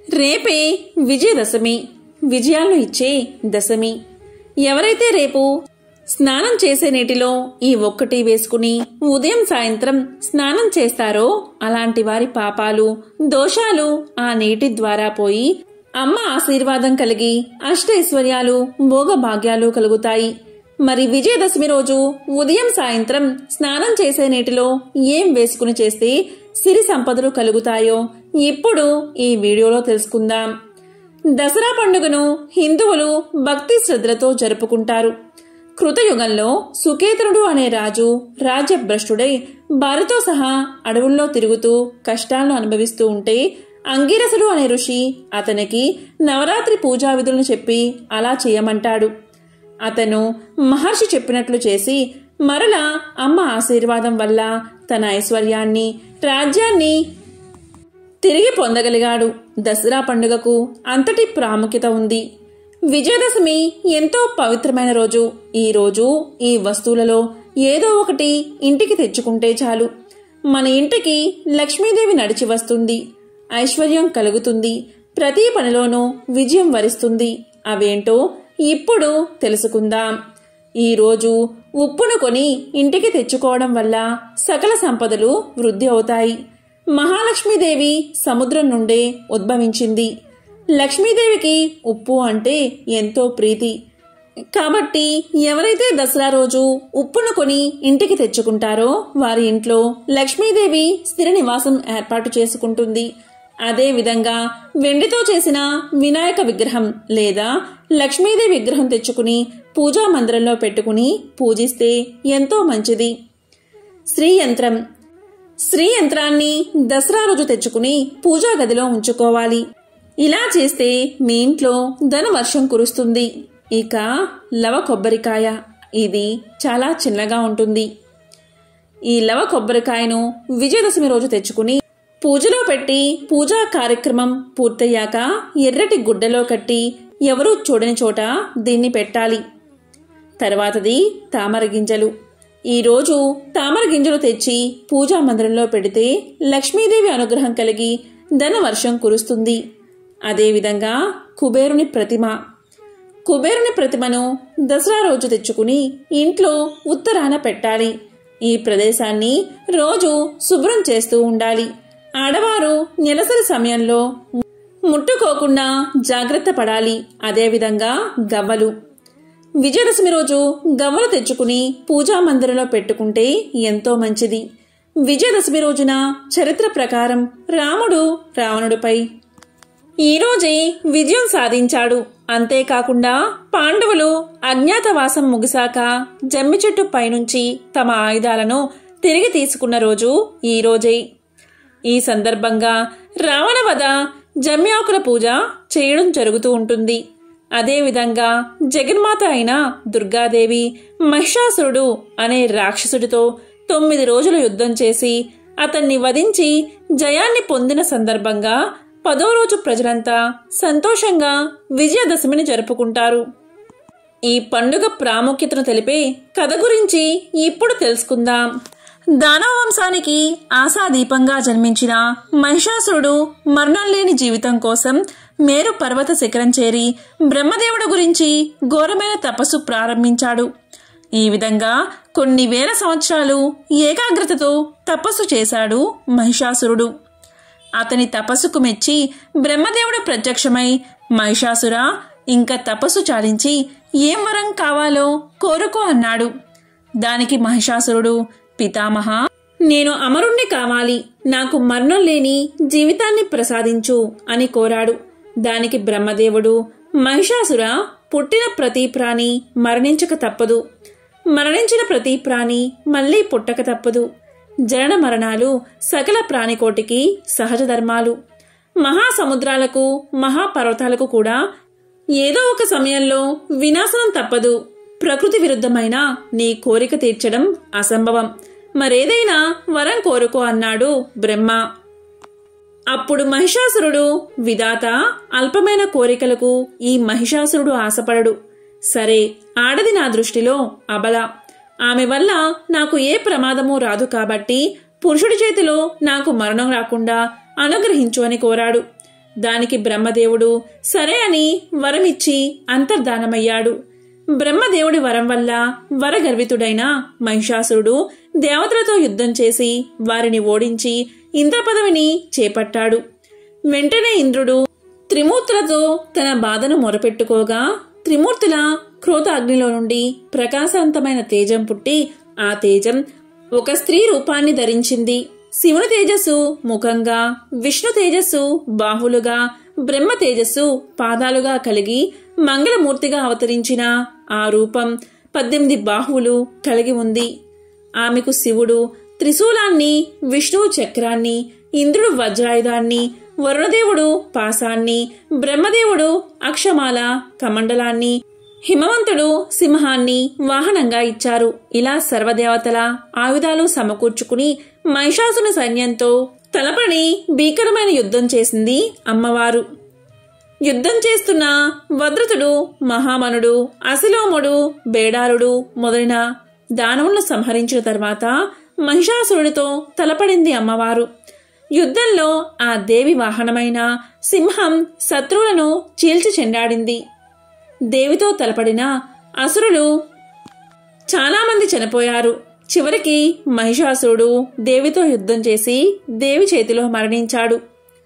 రేపే విజయదశమి, విజయాలను ఇచ్చే దశమి. ఎవరైతే రేపు స్నానం చేసే నీటిలో ఈ ఒక్కటి వేసుకుని ఉదయం సాయంత్రం స్నానం చేస్తారో అలాంటి వారి పాపాలు దోషాలు ఆ నీటి ద్వారా పోయి అమ్మ ఆశీర్వాదం కలిగి అష్టైశ్వర్యాలు భోగభాగ్యాలు కలుగుతాయి. మరి విజయదశమి రోజు ఉదయం సాయంత్రం స్నానం చేసే నీటిలో ఏం వేసుకుని చేస్తే సిరి సంపదలు కలుగుతాయో ఇప్పుడు ఈ వీడియోలో తెలుసుకుందాం. దసరా పండుగను హిందువులు భక్తి శ్రద్ధలతో జరుపుకుంటారు. కృతయుగంలో సుకేతనుడు అనే రాజు రాజ్యభ్రష్టుడై భార్యతో సహా అడవుల్లో తిరుగుతూ కష్టాలను అనుభవిస్తూ ఉంటే అంగిరసుడు అనే ఋషి అతనికి నవరాత్రి పూజా విధులను చెప్పి అలా చేయమంటాడు. అతను మహర్షి చెప్పినట్లు చేసి మరలా అమ్మ ఆశీర్వాదం వల్ల తన ఐశ్వర్యాన్ని రాజ్యాన్ని తిరిగి పొందగలిగాడు. దసరా పండుగకు అంతటి ప్రాముఖ్యత ఉంది. విజయదశమి ఎంతో పవిత్రమైన రోజు. ఈ రోజు ఈ వస్తువులలో ఏదో ఒకటి ఇంటికి తెచ్చుకుంటే చాలు, మన ఇంటికి లక్ష్మీదేవి నడిచి వస్తుంది, ఐశ్వర్యం కలుగుతుంది, ప్రతి పనిలోనూ విజయం వరిస్తుంది. అవేంటో ఇప్పుడు తెలుసుకుందాం. ఈ రోజు ఉప్పును కొని ఇంటికి తెచ్చుకోవడం వల్ల సకల సంపదలు వృద్ధి అవుతాయి. మహాలక్ష్మీదేవి సముద్రం నుండే ఉద్భవించింది. లక్ష్మీదేవికి ఉప్పు అంటే ఎంతో ప్రీతి. కాబట్టి ఎవరైతే దసరా రోజు ఉప్పును కొని ఇంటికి తెచ్చుకుంటారో వారి ఇంట్లో లక్ష్మీదేవి స్థిర నివాసం ఏర్పాటు చేసుకుంటుంది. అదే విధంగా వెండితో చేసిన వినాయక విగ్రహం లేదా లక్ష్మీదేవి విగ్రహం తెచ్చుకుని పూజా మందిరంలో పెట్టుకుని పూజిస్తే ఎంతో మంచిది. శ్రీ యంత్రాన్ని దసరా రోజు తెచ్చుకుని పూజా గదిలో ఉంచుకోవాలి. ఇలా చేస్తే మీ ఇంట్లో ధనవర్షం కురుస్తుంది. ఇక లవ కొబ్బరికాయ, ఇది చాలా చిన్నగా ఉంటుంది. ఈ లవ కొబ్బరికాయను విజయదశమి రోజు తెచ్చుకుని పూజలో పెట్టి పూజా కార్యక్రమం పూర్తయ్యాక ఎర్రటి గుడ్డలో కట్టి ఎవరూ చూడని చోట దీన్ని పెట్టాలి. తర్వాతది తామర గింజలు. ఈరోజు తామర గింజలు తెచ్చి పూజా మందిరంలో పెడితే లక్ష్మీదేవి అనుగ్రహం కలిగి ధనవర్షం కురుస్తుంది. అదేవిధంగా కుబేరుని ప్రతిమను దసరా రోజు తెచ్చుకుని ఇంట్లో ఉత్తరాన పెట్టాలి. ఈ ప్రదేశాన్ని రోజు శుభ్రం చేస్తూ ఉండాలి. ఆడవారు నెలసరి సమయంలో ముట్టుకోకుండా జాగ్రత్త పడాలి. అదేవిధంగా గవ్వలు. విజయదశమి రోజు గవ్వలు తెచ్చుకుని పూజా మందిరంలో పెట్టుకుంటే ఎంతో మంచిది. విజయదశమి రోజున చరిత్ర ప్రకారం రాముడు రావణుడిపై ఈ రోజే విజయం సాధించాడు. అంతేకాకుండా పాండవులు అజ్ఞాతవాసం ముగిశాక జమ్మి చెట్టు పైనుంచి తమ ఆయుధాలను తిరిగి తీసుకున్న రోజు ఈ రోజే. ఈ సందర్భంగా రావణ వధ జమ్మి ఆకుల పూజ చేయడం జరుగుతూ ఉంటుంది. అదేవిధంగా జగన్మాత అయిన దుర్గాదేవి మహిషాసురుడు అనే రాక్షసుడితో 9 రోజులు యుద్ధం చేసి అతన్ని వధించి జయాన్ని పొందిన సందర్భంగా 10వ రోజు ప్రజలంతా సంతోషంగా విజయదశమిని జరుపుకుంటారు. ఈ పండుగ ప్రాముఖ్యతను తెలిపే కథ గురించి ఇప్పుడు తెలుసుకుందాం. దానవ వంశానికి ఆశాదీపంగా జన్మించిన మహిషాసురుడు మరణం లేని జీవితం కోసం మేరు పర్వత శిఖరం చేరి బ్రహ్మదేవుడు గురించి ఘోరమైన తపస్సు ప్రారంభించాడు. ఈ విధంగా కొన్ని వేల సంవత్సరాలు ఏకాగ్రతతో తపస్సు చేశాడు మహిషాసురుడు. అతని తపస్సుకు మెచ్చి బ్రహ్మదేవుడు ప్రత్యక్షమై మహిషాసురా, ఇంకా తపస్సు చాలించి ఏం వరం కావాలో కోరుకో అన్నాడు. దానికి మహిషాసురుడు, పితామహ, నేను అమరుణ్ణి కావాలి, నాకు మరణం లేని జీవితాన్ని ప్రసాదించు అని కోరాడు. దానికి బ్రహ్మదేవుడు, మహిషాసుర, పుట్టిన ప్రతి ప్రాణి మరణించక తప్పదు, మరణించిన ప్రతి ప్రాణి మళ్లీ పుట్టక తప్పదు. జనన మరణాలు సకల ప్రాణికోటికి సహజ ధర్మాలు. మహాసముద్రాలకు మహాపర్వతాలకు కూడా ఏదో ఒక సమయంలో వినాశనం తప్పదు. ప్రకృతి విరుద్ధమైన నీ కోరిక తీర్చడం అసంభవం, మరేదైనా వరం కోరుకో అన్నాడు బ్రహ్మ. అప్పుడు మహిషాసురుడు, విధాత, అల్పమైన కోరికలకు ఈ మహిషాసురుడు ఆశపడడు. సరే, ఆడది నా దృష్టిలో అబల, ఆమె వల్ల నాకు ఏ ప్రమాదమూ రాదు కాబట్టి పురుషుడి చేతిలో నాకు మరణం రాకుండా అనుగ్రహించు అని కోరాడు. దానికి బ్రహ్మదేవుడు సరే అని వరమిచ్చి అంతర్ధానమయ్యాడు. బ్రహ్మదేవుడి వరం వల్ల వరగర్వితుడైన మహిషాసురుడు దేవతలతో యుద్ధం చేసి వారిని ఓడించి ఇంద్రపదవిని చేపట్టాడు. వెంటనే ఇంద్రుడు త్రిమూర్తులతో తన బాధను మొరపెట్టుకోగా త్రిమూర్తుల క్రోధాగ్నిలో నుండి ప్రకాశవంతమైన తేజం పుట్టి ఆ తేజం ఒక స్త్రీ రూపాన్ని ధరించింది. శివుని తేజస్సు ముఖంగా, విష్ణు తేజస్సు బాహులుగా, బ్రహ్మ తేజస్సు పాదాలుగా కలిగి మంగళమూర్తిగా అవతరించిన ఆ రూపం 18 బాహువులు కలిగి ఉంది. ఆమెకు శివుడు త్రిశూలాన్ని, విష్ణువు చక్రాన్ని, ఇంద్రుడు వజ్రాయుధాన్ని, వరుణదేవుడు పాశాన్ని, బ్రహ్మదేవుడు అక్షమాల కమండలాన్ని, హిమవంతుడు సింహాన్ని వాహనంగా ఇచ్చారు. ఇలా సర్వదేవతల ఆయుధాలు సమకూర్చుకుని మహిషాసుని సైన్యంతో తలపడి భీకరమైన యుద్ధం చేసింది అమ్మవారు. యుద్ధం చేస్తున్న వద్రతుడు, మహామనుడు, అసిలోముడు, బేడారుడు మొదలైన దానవులను సంహరించిన తర్వాత మహిషాసురుడితో తలపడింది అమ్మవారు. యుద్ధంలో ఆ దేవి వాహనమైన సింహం శత్రువులను చీల్చి చెండాడింది. దేవితో తలపడిన అసురులు చాలా మంది చనిపోయారు. చివరికి మహిషాసురుడు దేవితో యుద్ధం చేసి దేవి చేతిలో మరణించాడు.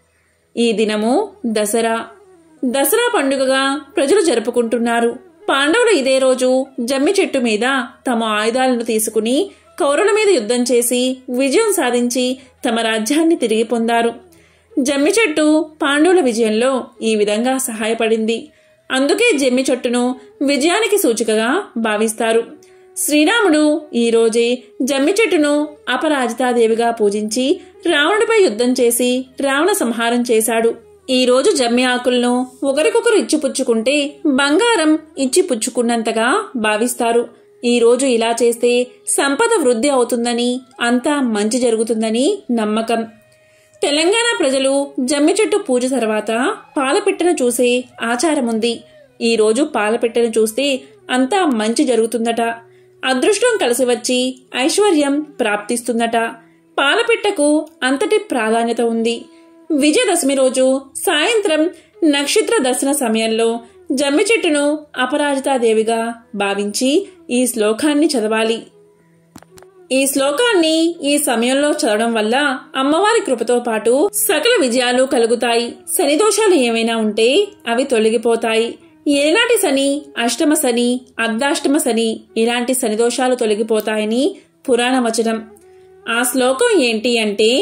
ఈ దినము దసరా. దసరా పండుగగా ప్రజలు జరుపుకుంటున్నారు. పాండవులు ఇదే రోజు జమ్మి చెట్టు మీద తమ ఆయుధాలను తీసుకుని కౌరవుల మీద యుద్ధం చేసి విజయం సాధించి తమ రాజ్యాన్ని తిరిగి పొందారు. జమ్మి చెట్టు పాండవుల విజయంలో ఈ విధంగా సహాయపడింది. అందుకే జమ్మి చెట్టును విజయానికి సూచికగా భావిస్తారు. శ్రీరాముడు ఈ రోజే జమ్మి చెట్టును అపరాజితాదేవిగా పూజించి రావణుడిపై యుద్ధం చేసి రావణ సంహారం చేశాడు. ఈ రోజు జమ్మి ఆకులను ఒకరికొకరు ఇచ్చిపుచ్చుకుంటే బంగారం ఇచ్చిపుచ్చుకున్నంతగా భావిస్తారు. ఈ రోజు ఇలా చేస్తే సంపద వృద్ధి అవుతుందని, అంతా మంచి జరుగుతుందని నమ్మకం. తెలంగాణ ప్రజలు జమ్మి చెట్టు పూజ తర్వాత పాలపిట్టను చూసే ఆచారముంది. ఈ రోజు పాలపిట్టను చూస్తే అంతా మంచి జరుగుతుందట, అదృష్టం కలిసి వచ్చి ఐశ్వర్యం ప్రాప్తిస్తుందట. పాలపిట్టకు అంతటి ప్రాధాన్యత ఉంది. విజయదశమి రోజు సాయంత్రం నక్షత్ర దర్శన సమయంలో జమ్మి చెట్టును అపరాజితాదేవిగా భావించి ఈ శ్లోకాన్ని చదవాలి. ఈ శ్లోకాన్ని ఈ సమయంలో చదవడం వల్ల అమ్మవారి కృపతో పాటు సకల విజయాలు కలుగుతాయి. శని దోషాలు ఏమైనా ఉంటే అవి తొలగిపోతాయి. ఏనాటి శని, అష్టమ శని, అర్ధాష్టమ శని ఇలాంటి శని దోషాలు తొలగిపోతాయని పురాణ వచనం. ఆ శ్లోకం ఏంటి అంటే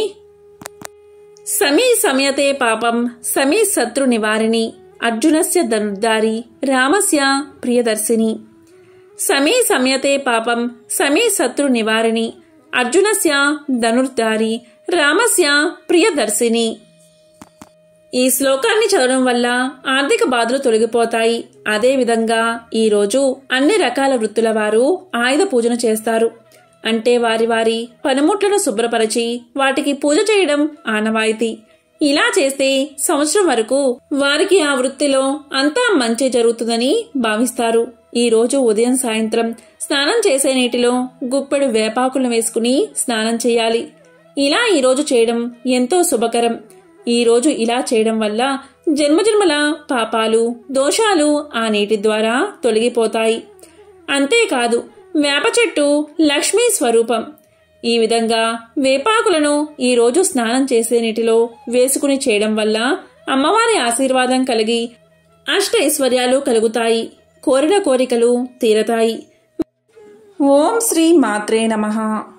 సమీ సమయతే పాపం సమీ శత్రు నివారిణి అర్జునస్య ధనుర్ధారి రామస్య ప్రియదర్శిని. సమీ సమయతే పాపం సమీ శత్రు నివారిణి అర్జునస్య ధనుర్ధారి రామస్య ప్రియదర్శిని. ఈ శ్లోకాన్ని చదవడం వల్ల ఆర్థిక బాధలు తొలగిపోతాయి. అదేవిధంగా ఈరోజు అన్ని రకాల వృత్తుల వారు ఆయుధ పూజను చేస్తారు. అంటే వారి వారి పనిముట్లను శుభ్రపరిచి వాటికి పూజ చేయడం ఆనవాయితీ. ఇలా చేస్తే సంవత్సరం వరకు వారికి ఆ వృత్తిలో అంతా మంచి జరుగుతుందని భావిస్తారు. ఈ రోజు ఉదయం సాయంత్రం స్నానం చేసే నీటిలో గుప్పెడు వేపాకులను వేసుకుని స్నానం చేయాలి. ఇలా ఈ రోజు చేయడం ఎంతో శుభకరం. ఈ రోజు ఇలా చేయడం వల్ల జన్మజన్మల పాపాలు, దోషాలు ఆ నీటి ద్వారా తొలగిపోతాయి. అంతేకాదు వేప చెట్టు లక్ష్మీ స్వరూపం. ఈ విధంగా వేపాకులను ఈ రోజు స్నానం చేసే నీటిలో వేసుకుని చేయడం వల్ల అమ్మవారి ఆశీర్వాదం కలిగి అష్ట ఐశ్వర్యాలు కలుగుతాయి. కోరిన కోరికలు తీరతాయి. ఓం శ్రీ మాత్రే నమః.